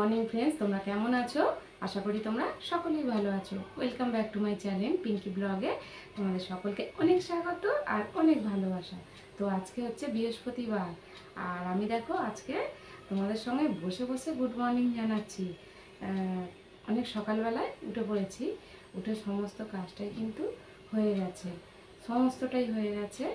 Morning friends, তোমরা কেমন আছো? আশা করি তোমরা সকলেই ভালো আছো। Welcome back to my channel Pinki ব্লগে। তোমাদের সকলকে অনেক স্বাগত আর অনেক ভালোবাসা। তো আজকে হচ্ছে বৃহস্পতিবার, আর আমি দেখো আজকে তোমাদের সঙ্গে বসে বসে গুড মর্নিং জানাচ্ছি। অনেক সকালবেলায় উঠে পড়েছি, উঠে সমস্ত কাজটাই কিন্তু হয়ে গেছে, সমস্তটাই হয়ে গেছে।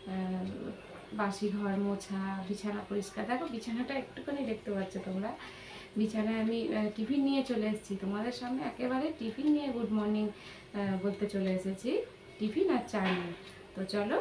বাসি ঘর মোছা, বিছানা পরিষ্কার। দেখো বিছানাটা একটুখানি দেখতে পাচ্ছ তোমরা, বিছানায় আমি টিফিন নিয়ে চলে এসেছি তোমাদের সামনে, একেবারে টিফিন নিয়ে গুড মর্নিং বলতে চলে এসেছি, টিফিন আর চা নিয়ে। তো চলো,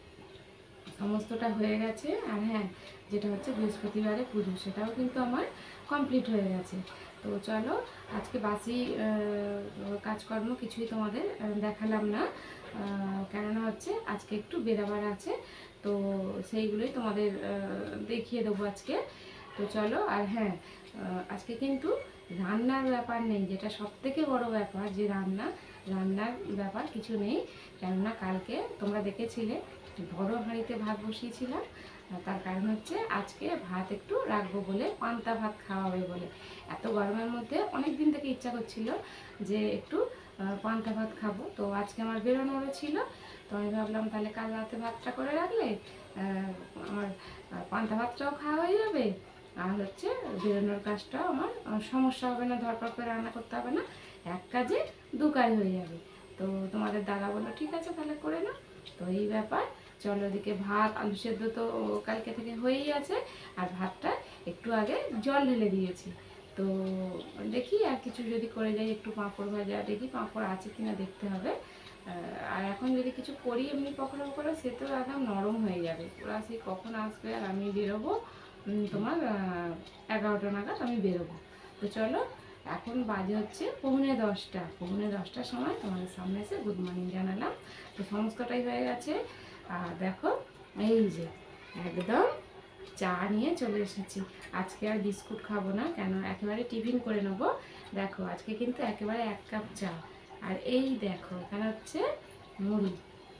সমস্তটা হয়ে গেছে। আর হ্যাঁ, যেটা হচ্ছে বৃহস্পতিবারে পুজো, সেটাও কিন্তু আমার কমপ্লিট হয়ে গেছে। তো চলো, আজকে বাসি কাজকর্ম কিছুই তোমাদের দেখালাম না, কেননা হচ্ছে আজকে একটু বেরাবার আছে, তো সেইগুলোই তোমাদের দেখিয়ে দেবো আজকে। তো চলো। আর হ্যাঁ, আজকে কিন্তু রান্নার ব্যাপার নেই, যেটা সবথেকে বড় ব্যাপার, যে রান্নার ব্যাপার কিছু নেই। কেননা কালকে তোমরা দেখেছিলে বড় হাঁড়িতে ভাত বসিয়েছিলাম, তার কারণ হচ্ছে আজকে ভাত একটু রাখবো বলে, পান্তা ভাত খাওয়া হবে বলে। এত গরমের মধ্যে অনেক দিন থেকে ইচ্ছা করছিল যে একটু পান্তা ভাত খাবো। তো আজকে আমার বেরোনোরও ছিল, তো আমি ভাবলাম তাহলে কাল রাতে ভাতটা করে রাখলে আমার পান্তা ভাতটাও খাওয়া হয়ে যাবে, আর হচ্ছে বেরোনোর কাজটাও আমার সমস্যা হবে না, ধরপড় করে রান্না করতে হবে না, এক কাজে দু কাজ হয়ে যাবে। তো তোমাদের দাদা বললো ঠিক আছে তাহলে করে নাও। তো এই ব্যাপার। চলো, ওদিকে ভাত আলু সেদ্ধ তো কালকে থেকে হয়েই আছে, আর ভাতটা একটু আগে জল ঢেলে দিয়েছি। তো দেখি আর কিছু যদি করে যাই, একটু পাঁপড় ভাজা, দেখি পাঁপড় আছে কিনা দেখতে হবে। আর এখন যদি কিছু করি এমনি পকোড়া পকোড়া, সে তো একদম নরম হয়ে যাবে। ওরা সেই কখন আসবে, আর আমি বেরোবো তোমার 11টা নাগাদ আমি বেরোবো। তো চলো, এখন বাজে হচ্ছে পৌনে দশটার সময় তোমাদের সামনে এসে গুড মর্নিং জানালাম। তো সমস্তটাই হয়ে গেছে। আর দেখো, এই যে একদম চা নিয়ে চলে এসেছি। আজকে আর বিস্কুট খাবো না, কেন একেবারে টিফিন করে নেবো। দেখো আজকে কিন্তু একেবারে 1 কাপ চা। আর এই দেখো এখানে হচ্ছে মুড়ি,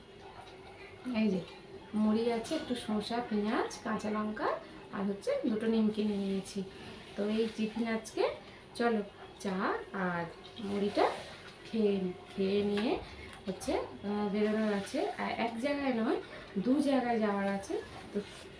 এই যে মুড়ি আছে, একটু শসা, পেঁয়াজ, কাঁচা লঙ্কা, আর হচ্ছে দুটো নিমকি নিয়ে নিয়েছি। তো এই টিফিন আজকে। চলো, চা আর মুড়িটা খেয়ে নিয়ে হচ্ছে বেরোনোর আছে। আর এক জায়গায় নয়, 2 জায়গায় যাওয়ার আছে। তো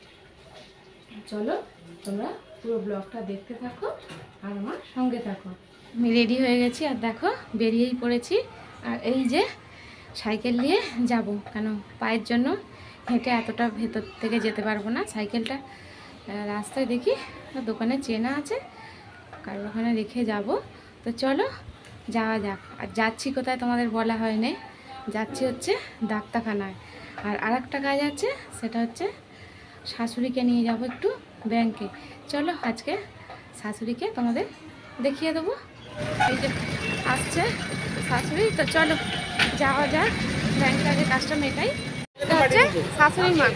চলো, তোমরা পুরো ব্লগটা দেখতে থাকো আর আমার সঙ্গে থাকো। আমি রেডি হয়ে গেছি, আর দেখো বেরিয়েই পড়েছি। আর এই যে সাইকেল নিয়ে যাব, কেন পায়ের জন্য হেঁটে এতটা ভেতর থেকে যেতে পারবো না। সাইকেলটা রাস্তায় দেখি দোকানে চেনা আছে, কারোর ওখানে রেখে যাব। তো চলো যাওয়া যাক। আর যাচ্ছি কোথায় তোমাদের বলা হয়নি, যাচ্ছি হচ্ছে ডাক্তারখানায়। আর আরেকটা কাজ আছে, সেটা হচ্ছে শাশুড়িকে নিয়ে যাব একটু ব্যাংকে। চলো আজকে শাশুড়িকে তোমাদের দেখিয়ে দেবো। এই যে আসছে শাশুড়ি, তো চলো যাওয়া যাক ব্যাংকে, আগে কাজটা মেটাই। এটা হচ্ছে শাশুড়ি মা,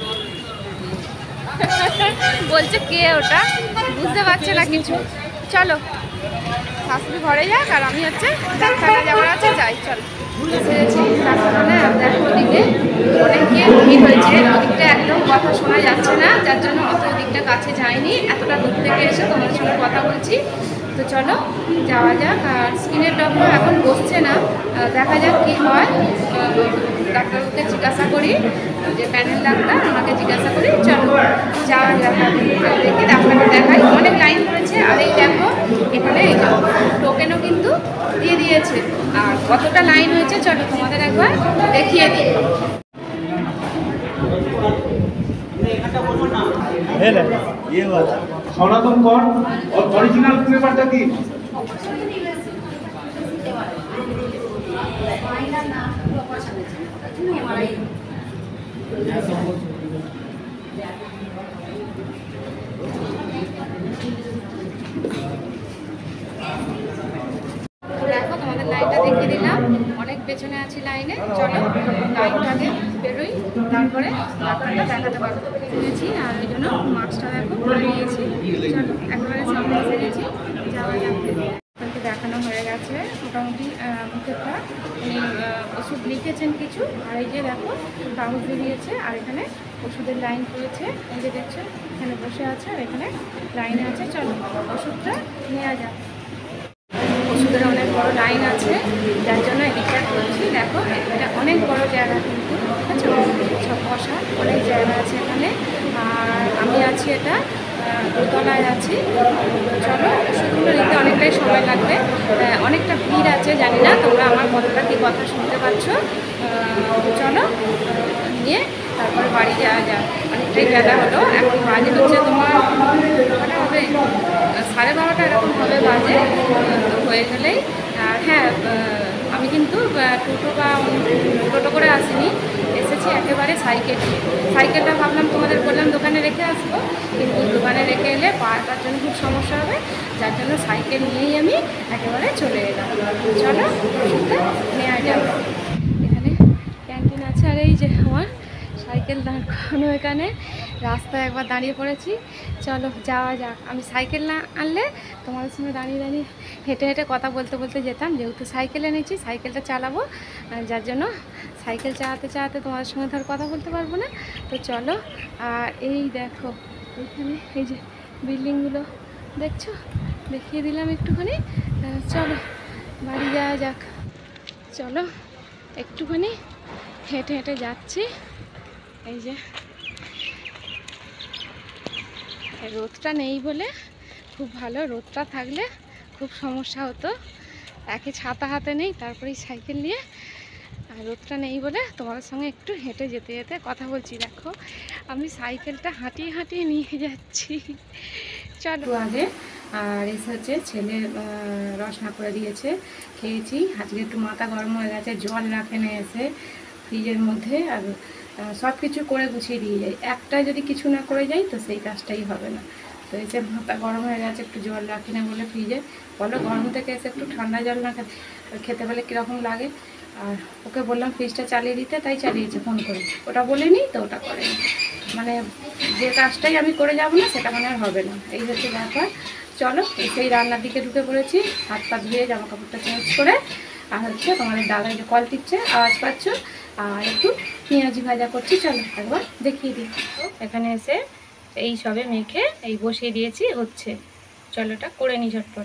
বলছে কে ওটা, বুঝতে পারছে না কিছু। চলো শাশুড়ি ঘরে যাক, আর আমি হচ্ছে ডাক্তারখানা যাওয়ার আছে যাই। চলো এসেছি ডাক্তারখানায়। আর দেখো ওদিকে অনেকে ভিড় হয়েছে, ওদিকটা একদম কথা শোনা যাচ্ছে না, যার জন্য অত ওদিকটা কাছে যায়নি, এতটা দূর থেকে এসে তোমাদের সঙ্গে কথা বলছি। তো চলো যাওয়া যাক। আর স্কিনের ডক্টর এখন বসছে না, দেখা যাক কি হয়। ডাক্তারকে জিজ্ঞাসা করি, যে প্যানেল ডাক্তার, ওনাকে জিজ্ঞাসা করি। চলো যাওয়া যাক, দেখি ডাক্তারকে দেখাই। অনেক লাইন পড়েছে। আর এই দেখো এখানে এই টোকেনও কিন্তু দিয়ে দিয়েছে। আর কতটা লাইন হয়েছে চলো তোমাদের একবার দেখিয়ে দিই। সনাতন কর অরিজিনাল পেপারটা কি? দেখো তোমাদের লাইনটা দেখিয়ে দিলাম, অনেক পেছনে আছি লাইনে। চলো লাইনটাকে বেরোই, তারপরে ডাক্তারটা দেখাতে পারবো নিয়েছি। আর ওই জন্য মাস্কটা দেখো পরে নিয়েছি। চলো একেবারে সামনে এসে গেছি, যাওয়া যাবে। দেখানো হয়ে গেছে মোটামুটি মুখেরটা, উনি ওষুধ লিখেছেন কিছু। আর এই যে দেখো কাগজ দিয়েছে, আর এখানে ওষুধের লাইন পড়েছে, এই যে দেখছো এখানে বসে আছে আর এখানে লাইনে আছে। চলো ওষুধটা নেওয়া যাক। ওষুধের অনেক বড় লাইন আছে, যার জন্য এদিকটা করছি। দেখো এটা অনেক বড় জায়গা, কিন্তু ঠিক আছে, সব বসার অনেক জায়গা আছে এখানে। আর আমি আছি এটা দোতলায় আছি। চলো ওষুধগুলো নিতে অনেকটাই সময় লাগবে, অনেকটা ভিড় আছে, জানি না তোমরা আমার কতটা কি কথা শুনতে পাচ্ছ। চলো নিয়ে তারপরে বাড়ি যাওয়া যায়। অনেকটাই বেলা হলো, এখন বাজে হচ্ছে তোমার কটা হবে, 12:30 এরকম হবে বাজে। তো হয়ে গেলেই। আর হ্যাঁ, আমি কিন্তু টোটো করে আসিনি, এসেছি একেবারে সাইকেলটা ভাবলাম তোমাদের বললাম দোকানে রেখে আসবো, কিন্তু দোকানে রেখে এলে পাওয়ার জন্য খুব সমস্যা হবে, যার জন্য সাইকেল নিয়েই আমি একেবারে চলে এলাম। চলো ওষুধটা নেওয়া যাবে। এখানে ক্যান্টিন আছে, আর এই যে আমার সাইকেল দাঁড় করানো এখানে রাস্তায় একবার দাঁড়িয়ে পড়েছি। চলো যাওয়া যাক। আমি সাইকেল না আনলে তোমাদের সঙ্গে দাঁড়িয়ে দাঁড়িয়ে হেঁটে হেঁটে কথা বলতে বলতে যেতাম, যেহেতু সাইকেল এনেছি সাইকেলটা চালাবো, যার জন্য সাইকেল চালাতে চালাতে তোমাদের সঙ্গে ধর কথা বলতে পারবো না। তো চলো। আর এই দেখো এখানে এই যে বিল্ডিংগুলো দেখছো, দেখিয়ে দিলাম একটুখানি। চলো বাড়ি যাওয়া যাক। চলো একটুখানি হেঁটে হেঁটে যাচ্ছি। এই যে রোদটা নেই বলে খুব ভালো, রোদটা থাকলে খুব সমস্যা হতো। একে ছাতা হাতে নেই, তারপরেই সাইকেল নিয়ে, আর রোদটা নেই বলে তোমাদের সঙ্গে একটু হেঁটে যেতে যেতে কথা বলছি। দেখো আমি সাইকেলটা হাঁটিয়ে হাঁটিয়ে নিয়ে যাচ্ছি। চলো আগে। আর এসে হচ্ছে ছেলে রসনা করে দিয়েছে, খেয়েছি। আজকে একটু মাথা গরম হয়ে গেছে, জল রাখেনি এসে ফ্রিজের মধ্যে। আর সব কিছু করে গুছিয়ে দিয়ে যাই, একটা যদি কিছু না করে যাই তো সেই কাজটাই হবে না। তো এসে মাথা গরম হয়ে গেছে, একটু জল রাখি না বলে ফ্রিজে। বলো গরম থেকে এসে একটু ঠান্ডা জল না খেতে পেলে কীরকম লাগে। আর ওকে বললাম ফ্রিজটা চালিয়ে দিতে, তাই চালিয়েছে ফোন করে। ওটা বলিনি তো ওটা করেনি, মানে যে কাজটাই আমি করে যাব না সেটা মানে আর হবে না, এই হচ্ছে ব্যাপার। চলো সেই রান্নার দিকে ঢুকে পড়েছি, হাত পা ধুয়ে জামা কাপড়টা চেঞ্জ করে। আর হচ্ছে তোমাদের দাদা যে কল টিপছে আওয়াজ পাচ্ছ, আর একটু পেঁয়াজি ভাজা করছি। চলো একবার দেখিয়ে দিই। এখানে এসে এই সবে মেখে এই বসিয়ে দিয়েছি, হচ্ছে। চলো এটা করে নিই ঝটপট।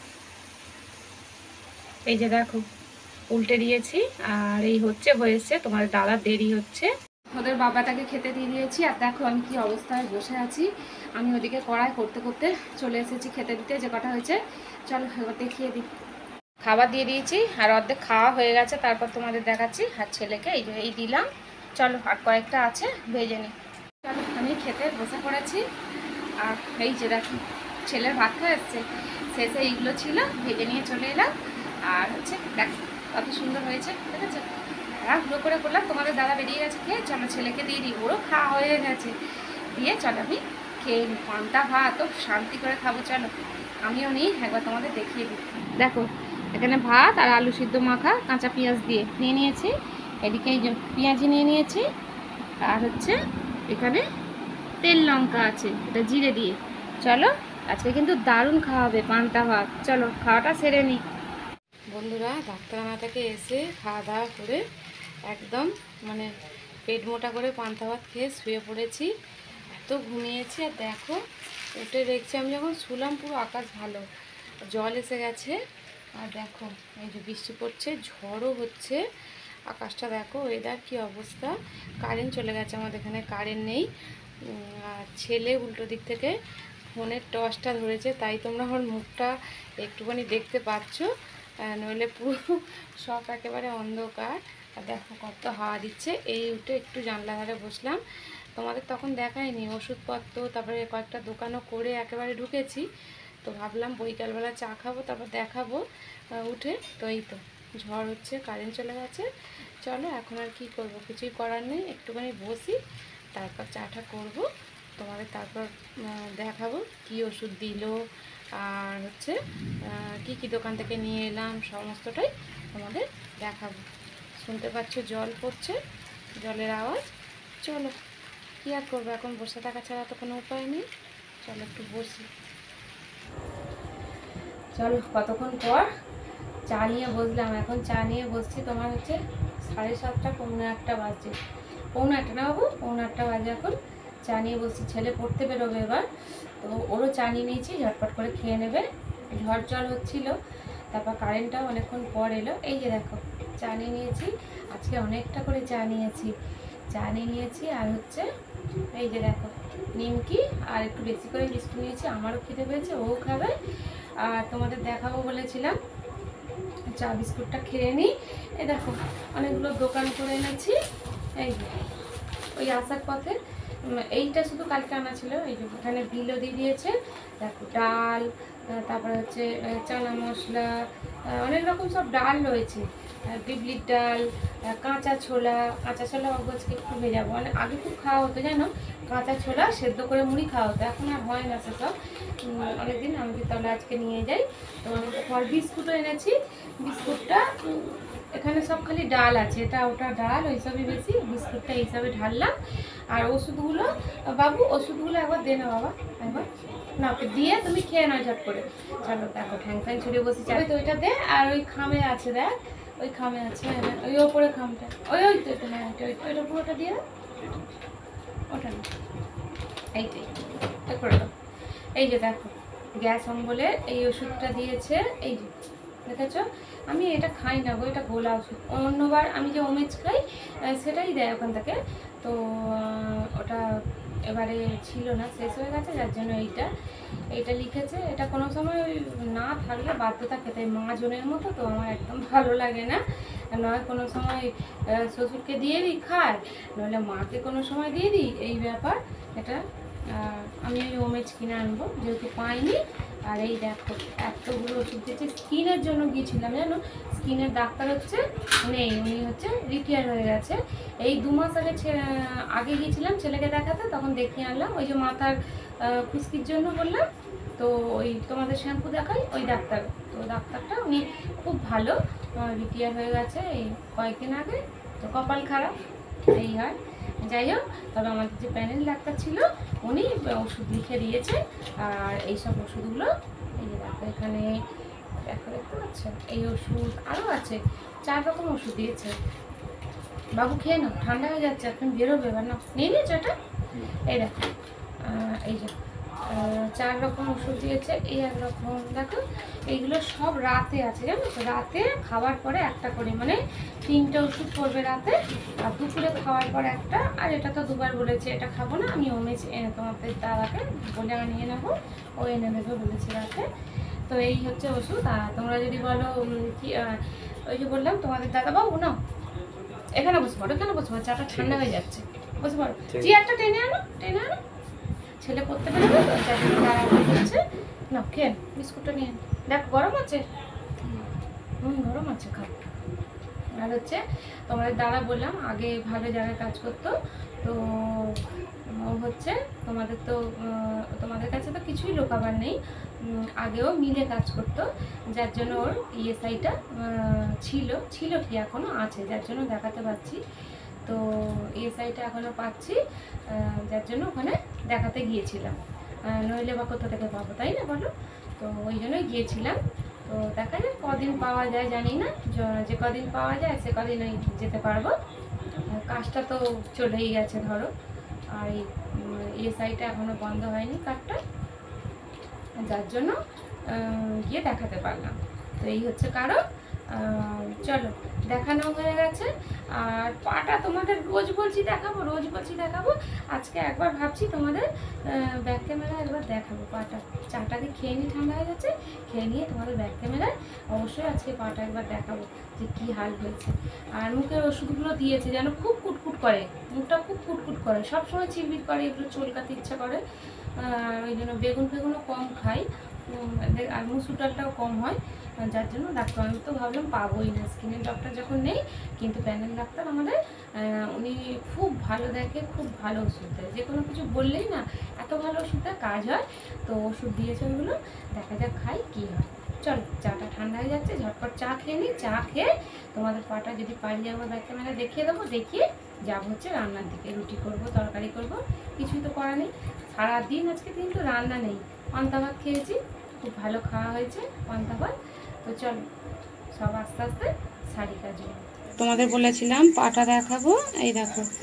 এই যে দেখো উল্টে দিয়েছি, আর এই হয়েছে। তোমার দাদার দেরি হচ্ছে, ওদের বাবাটাকে খেতে দিয়ে দিয়েছি। আর দেখো আমি কি অবস্থায় বসে আছি, আমি ওদিকে কড়াই করতে করতে চলে এসেছি খেতে দিতে, যে কটা হয়েছে। চলো এবার দেখিয়ে দিই। খাবার দিয়ে দিয়েছি আর অর্ধেক খাওয়া হয়ে গেছে, তারপর তোমাদের দেখাচ্ছি। আর ছেলেকে এই দিলাম। চলো আর কয়েকটা আছে, ভেজে নিই। চলো আমি খেতে বসে পড়েছি। আর এই যে দেখো ছেলের ভাত খাওয়া এসছে, শেষে এইগুলো ছিল, ভেজে নিয়ে চলে এলাম। আর হচ্ছে দেখো কত সুন্দর হয়েছে, ঠিক আছে। আর গুলো করে করলাম, তোমাদের দাদা বেরিয়ে গেছে খেয়ে। চলো ছেলেকে দিয়ে দিই, ওরও খাওয়া হয়ে গেছে। দিয়ে চলো আমি খেয়ে নিই পান্তা ভাত, তো শান্তি করে খাবো। চলো আমিও নিই, একবার তোমাদের দেখিয়ে দিই। দেখো এখানে ভাত আর আলু সিদ্ধ মাখা কাঁচা পেঁয়াজ দিয়ে নিয়ে নিয়েছি। এদিকে এই যে পেঁয়াজি নিয়ে নিয়েছি, আর হচ্ছে এখানে তেল লঙ্কা আছে, এটা জিরে দিয়ে। চলো আজকে কিন্তু দারুণ খাওয়া হবে পান্তা ভাত। চলো খাওয়াটা সেরে নিই। বন্ধুরা ডাক্তারখানা থেকে এসে খাওয়া দাওয়া করে একদম মানে পেট মোটা করে পান্তা ভাত খেয়ে শুয়ে পড়েছি। এত ঘুমিয়েছি, আর দেখো উঠে দেখছি আমি যখন শুলাম পুরো আকাশ ভালো, জল এসে গেছে। আর দেখো এই যে বৃষ্টি পড়ছে, ঝড়ও হচ্ছে। আকাশটা দেখো, ওয়েদার কি অবস্থা। কারেন্ট চলে গেছে, আমাদের এখানে কারেন্ট নেই। আর ছেলে উল্টো দিক থেকে ফোনের টর্চটা ধরেছে, তাই তোমরা আমার মুখটা একটুখানি দেখতে পাচ্ছ, নইলে পুরো সব একেবারে অন্ধকার। আর দেখো কত হাওয়া দিচ্ছে। এই উঠে একটু জানলা ধারে বসলাম, তোমাদের তখন দেখায়নি। ওষুধপত্র তারপরে কয়েকটা দোকানও করে একেবারে ঢুকেছি। তো ভাবলাম বৈকালবেলা চা খাবো, তারপর দেখাবো উঠে। তো এই তো ঝড় হচ্ছে, কারেন্ট চলে গেছে। চলো এখন আর কি করব, কিছুই করার নেই, একটুখানি বসি, তারপর চাটা করব, তোমাদের তারপর দেখাবো কি ওষুধ দিল, আর হচ্ছে কি কি দোকান থেকে নিয়ে এলাম, সমস্তটাই তোমাদের দেখাবো। শুনতে পাচ্ছ জল পড়ছে, জলের আওয়াজ। চলো কী আর করবো, এখন বসে থাকা ছাড়া তো কোনো উপায় নেই। চলো একটু বসি। চলো কতক্ষণ পর চা নিয়ে বসলাম, এখন চা নিয়ে বসছি। তোমার হচ্ছে 7:30 পৌনে 8 বাজে। পৌনে 8টা না বাবু, পৌনে 8টা বাজে এখন। চা নিয়ে বসছি, ছেলে পড়তে বেরোবে এবার, তো ওরও চা নিয়ে নিয়েছি, ঝটপট করে খেয়ে নেবে। ঝড় জল হচ্ছিল, তারপর কারেন্টটাও অনেকক্ষণ পর এলো। এই যে দেখো চা নিয়ে নিয়েছি, আজকে অনেকটা করে চা নিয়েছি, আর হচ্ছে এই যে দেখো নিমকি, আর একটু বেশি করে বিস্কুট নিয়েছি, আমারও খেতে পেয়েছে, ও খাবে। আর তোমাদের দেখাবো বলেছিলাম, চা বিস্কুটটা খেয়ে নিই। এই দেখো অনেকগুলো দোকান করে এনেছি, এই যে ওই আসার পথে। এইটা শুধু কালকে আনা ছিল, এই যে এখানে বিলও দিয়ে দিয়েছে। দেখো ডাল, তারপরে হচ্ছে চানা মশলা, অনেক রকম সব ডাল রয়েছে, বিবলির ডাল, কাঁচা ছোলা আজকে একটু ভেজাবো। মানে আগে খুব খাওয়া হতো জানো, কাঁচা ছোলা সেদ্ধ করে মুড়ি খাওয়া হতো, এখন আর হয় না সেসব। অনেকদিন আমি তাহলে আজকে নিয়ে যাই। তো ফল বিস্কুটও এনেছি, বিস্কুটটা এখানে সব খালি ডাল আছে, এটা ওটা ডাল ওইসবই বেশি, বিস্কুটটা এইসবে ঢাললাম। আর ওষুধগুলো বাবু, ওষুধগুলো একবার দে না বাবা, একবার না, ওকে দিয়ে তুমি খেয়ে নাও ঝট করে। চলো দেখো ঠ্যাং ফ্যাং ছড়িয়ে বসে যাবে, তো ওইটা দে। আর ওই খামে আছে দেখ, ওই খামে আছে, ওই ওপরে খামটা, ওই তো এটা, হ্যাঁ ওইটা পুরোটা দিয়ে দাও, ওটা না, এইটাই করে দাও। এই যে দেখো গ্যাস অম্বলের এই ওষুধটা দিয়েছে, এই যে দেখেছ। আমি এটা খাই না গো, এটা গোলা ওষুধ। অন্যবার আমি যে ওমেজ খাই সেটাই দেয় ওখান থেকে, তো ওটা এবারে ছিল না, শেষ হয়ে গেছে, যার জন্য এইটা লিখেছে। এটা কোনো সময় না থাকলে বাধ্যতা খেতে, মাজনের মতো তো আমার একদম ভালো লাগে না। নয় কোনো সময় শ্বশুরকে দিয়ে দিই খায়, নইলে মাকে কোনো সময় দিয়ে দিই, এই ব্যাপার। এটা আমি ওই ওমেজ কিনে আনবো, যেহেতু পাইনি। আর এই দেখো এতগুলো ওষুধ দিয়েছে, স্কিনের জন্য গিয়েছিলাম জানো, স্কিনের ডাক্তার হচ্ছে নেই, উনি হচ্ছে রিটায়ার হয়ে গেছে। এই 2 মাস আগে গিয়েছিলাম ছেলেকে দেখাতে, তখন দেখিয়ে আনলাম। ওই যে মাথার খুশকির জন্য বললাম, তো ওই তোমাদের শ্যাম্পু দেখাই ওই ডাক্তার, তো ডাক্তারটা উনি খুব ভালো, রিটায়ার হয়ে গেছে এই কয়েকদিন আগে। তো কপাল খারাপ, এই হয়। যাই হোক, তবে আমাদের যে প্যানেল ডাক্তার ছিল উনি ওষুধ লিখে দিয়েছে। আর এইসব ওষুধগুলো এই যে দেখো এখানে দেখতে পাচ্ছ, এই ওষুধ আরও আছে, 4 রকম ওষুধ দিয়েছে। বাবু খেয়ে নাও, ঠান্ডা হয়ে যাচ্ছে, এখন বেরোবে এবার না, নিয়ে নিয়েছো এটা। এই দেখো এই যে 4 রকম ওষুধ দিয়েছে, এই 1 রকম দেখো। এইগুলো সব রাতে আছে জানো তো, রাতে খাওয়ার পরে একটা করে, মানে 3টে ওষুধ পড়বে রাতে, আর দুপুরে খাওয়ার পর একটা। আর এটা তো 2বার বলেছে, এটা খাবো না, আমি ওমেজ তোমাদের দাদাকে বলে আনিয়ে নেবো, ও এনে দেবে বলেছে রাতে। তো এই হচ্ছে ওষুধ। আর তোমরা যদি বলো কি, ওই যে বললাম তোমাদের দাদা বাবু না, এখানে বসে পড়ো, চাটা ঠান্ডা হয়ে যাচ্ছে, বসে পড়ো। চেয়ারটা টেনে আনো, ছেলে পড়তে বেরোবে তো, যার জন্য তাড়াহুড়ো করছে। না খেয়ে বিস্কুটটা নিয়ে দেখ, গরম আছে, গরম আছে, খাও। আর হচ্ছে তোমাদের দাদা বললাম আগে ভালো জায়গায় কাজ করতো, তো ও হচ্ছে তোমাদের কাছে তো কিছুই লোকাবার নেই, আগেও মিলে কাজ করতো, যার জন্য ওর ইএসআইটা ছিল কি এখনও আছে, যার জন্য দেখাতে পাচ্ছি। তো ইএসআইটা এখনও পাচ্ছি, যার জন্য ওখানে দেখাতে গিয়েছিলাম, নইলে বা কোথা থেকে পাবো, তাই না বলো। তো ওই জন্যই গিয়েছিলাম। তো দেখা যাক কদিন পাওয়া যায় জানি না, যে কদিন পাওয়া যায় সে কদিন ওই যেতে পারবো। কাজটা তো চলেই গেছে ধরো, আর ইএসআইটা এখনও বন্ধ হয়নি কার্ডটা, যার জন্য গিয়ে দেখাতে পারলাম। তো এই হচ্ছে কারণ। চলো দেখানো হয়ে গেছে। আর পাটা তোমাদের রোজ বলছি দেখাবো, আজকে একবার ভাবছি তোমাদের ব্যাক ক্যামেরা একবার দেখাবো পাটা। চাটা দিয়ে খেয়ে নিই, ঠান্ডা হয়ে গেছে, খেয়ে নিয়ে তোমাদের ব্যাক ক্যামেরায় অবশ্যই আজকে পাটা একবার দেখাবো যে কী হাল হয়েছে। আর মুখের ওষুধগুলো দিয়েছে যেন খুব কুটকুট করে, মুখটা খুব কুটকুট করে, সবসময় চিরবির করে, এগুলো চুলকাতে ইচ্ছা করে। ওই জন্য বেগুনও কম খাই, আর মুসুর ডালটাও কম হয়, যার জন্য ডাক্তার, আমি তো ভাবলাম পাবোই না, স্কিনের ডক্টর যখন নেই, কিন্তু প্যানেল ডাক্তার আমাদের উনি খুব ভালো দেখে, খুব ভালো ওষুধ দেয়, যে কোনো কিছু বললেই না এত ভালো ওষুধ দেয়, কাজ হয়। তো ওষুধ দিয়েছে ওগুলো, দেখা যাক খাই কী হয়। চলো চাটা ঠান্ডা হয়ে যাচ্ছে, ঝটপট চা খেয়ে নিই, চা খেয়ে তোমাদের পাটা যদি পারি যাবো ব্যাক ক্যামেরা দেখিয়ে দেবো, দেখিয়ে যাবো হচ্ছে রান্নার দিকে, রুটি করবো, তরকারি করবো, কিছুই তো করা নেই। সারাদিন আজকে কিন্তু রান্না নেই, পান্তা ভাত খেয়েছি, খুব ভালো খাওয়া হয়েছে পান্তা ভাত। তো চলো সব আস্তে আস্তে শাড়ি কাজ। তোমাদের বলেছিলাম পাটা দেখাবো, এই দেখো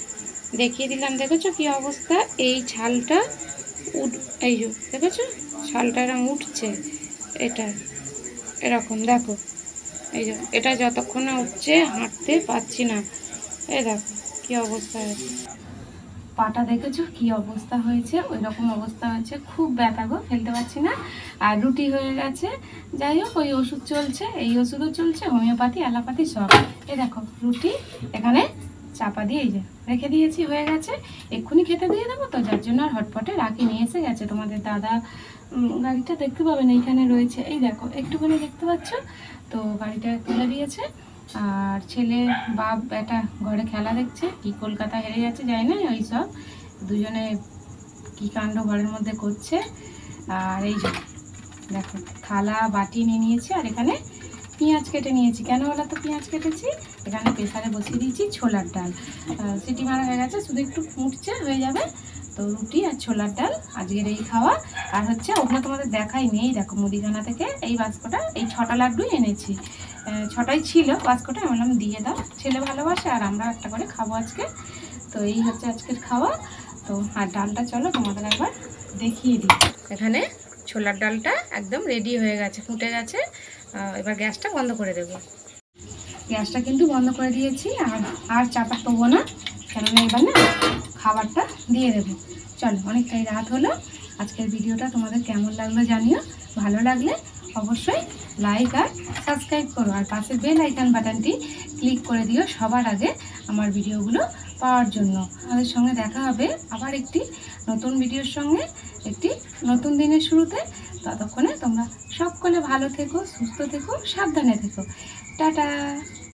দেখিয়ে দিলাম, দেখেছো কি অবস্থা। এই ছালটা এই যে দেখেছো ছালটা এরকম উঠছে, এটা এরকম দেখো, এই যে এটা যতক্ষণ না উঠছে হাঁটতে পারছি না। এই দেখো কি অবস্থা হয়েছে, পাটা দেখেছো কি অবস্থা হয়েছে, ওই রকম অবস্থা হয়েছে, খুব ব্যথা গো, ফেলতে পারছি না। আর রুটি হয়ে গেছে, যাই হোক ওই ওষুধ চলছে, এই ওষুধও চলছে, হোমিওপ্যাথি অ্যালোপ্যাথি সব। এই দেখো রুটি এখানে চাপা দিয়ে এই যে রেখে দিয়েছি, হয়ে গেছে, এক্ষুনি খেতে দিয়ে দেবো তো, যার জন্য আর হটপটে রাখি, নিয়ে এসে গেছে তোমাদের দাদা। গাড়িটা দেখতে পাবেন এইখানে রয়েছে, এই দেখো একটুখানি দেখতে পাচ্ছ তো, গাড়িটা তুলে দিয়েছে। আর ছেলে বাপ বেটা ঘরে খেলা দেখছে, কি কলকাতা হেরে যাচ্ছে যায় না, ওই সব দুজনে কি কাণ্ড ঘরের মধ্যে করছে। আর এই যে দেখো থালা বাটি নিয়ে নিয়েছি, আর এখানে পেঁয়াজ কেটে নিয়েছি। কেন বলো তো পেঁয়াজ কেটেছি, এখানে প্রেসারে বসিয়ে দিয়েছি ছোলার ডাল, সিটি মারা হয়ে গেছে, শুধু একটু ফুটছে হয়ে যাবে। তো রুটি আর ছোলার ডাল আজকের এই খাওয়া। আর হচ্ছে ওগুলো তোমাদের দেখাই নেই, দেখো মুদিখানা থেকে এই বাস্কটা, এই 6টা লাড্ডুই এনেছি, 6টাই ছিল বাস্কটা, আমি বললাম দিয়ে দাও, ছেলে ভালোবাসে আর আমরা একটা করে খাবো আজকে। তো এই হচ্ছে আজকের খাওয়া। তো আর ডালটা চলো তোমাদের একবার দেখিয়ে দিই। এখানে ছোলার ডালটা একদম রেডি হয়ে গেছে, ফুটে গেছে। এবার গ্যাসটা বন্ধ করে দেবো, গ্যাসটা কিন্তু বন্ধ করে দিয়েছি। আর চাপা দেবো না, কেননা এবার না খাবারটা দিয়ে দেবো। চলো অনেকটাই রাত হলো, আজকের ভিডিওটা তোমাদের কেমন লাগলো জানিও, ভালো লাগলে অবশ্যই লাইক আর সাবস্ক্রাইব করো, আর পাশে বেল আইকন বাটনটি ক্লিক করে দিও সবার আগে আমার ভিডিওগুলো পাওয়ার জন্য। আমাদের সঙ্গে দেখা হবে আবার একটি নতুন ভিডিওর সঙ্গে, একটি নতুন দিনের শুরুতে। ততক্ষণে তোমরা সকলে ভালো থেকো, সুস্থ থেকো, সাবধানে থেকো। টাটা।